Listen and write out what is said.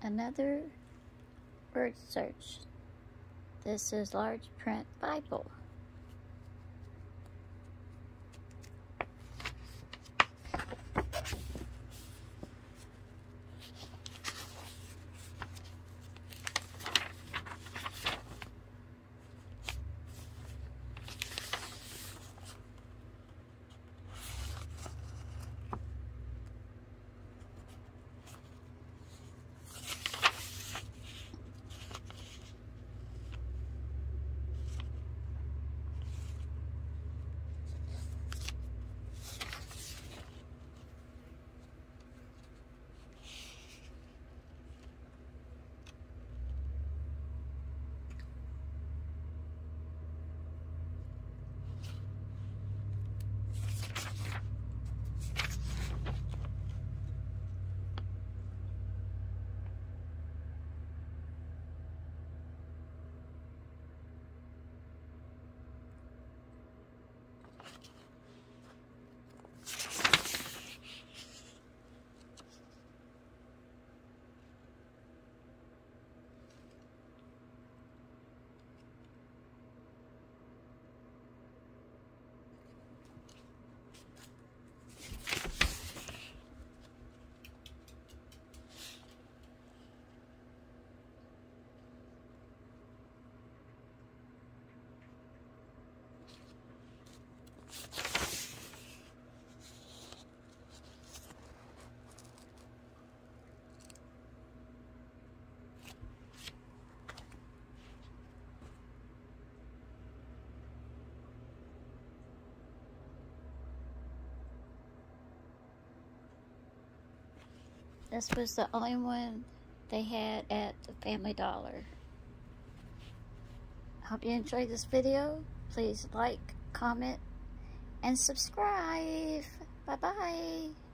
Another word search. This is large print Bible. This was the only one they had at the Family Dollar. Hope you enjoyed this video. Please like, comment, and subscribe. Bye-bye.